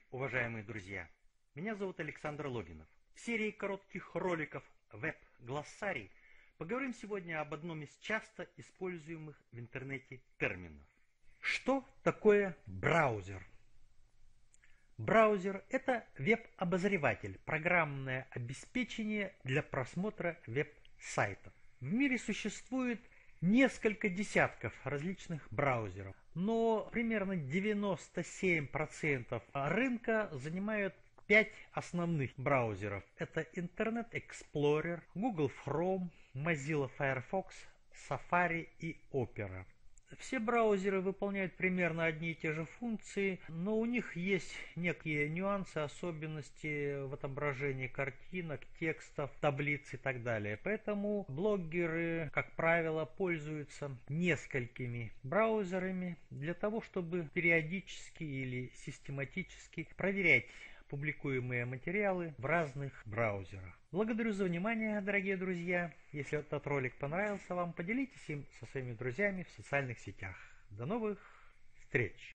уважаемые друзья! Меня зовут Александр Логинов. В серии коротких роликов «Веб-глоссарий» поговорим сегодня об одном из часто используемых в интернете терминов. Что такое браузер? Браузер – это веб-обозреватель, программное обеспечение для просмотра веб-сайтов. В мире существует несколько десятков различных браузеров, но примерно 97% рынка занимают 5 основных браузеров. Это Internet Explorer, Google Chrome, Mozilla Firefox, Safari и Opera. Все браузеры выполняют примерно одни и те же функции, но у них есть некие нюансы, особенности в отображении картинок, текстов, таблиц и так далее. Поэтому блогеры, как правило, пользуются несколькими браузерами для того, чтобы периодически или систематически проверять публикуемые материалы в разных браузерах. Благодарю за внимание, дорогие друзья. Если этот ролик понравился вам, поделитесь им со своими друзьями в социальных сетях. До новых встреч!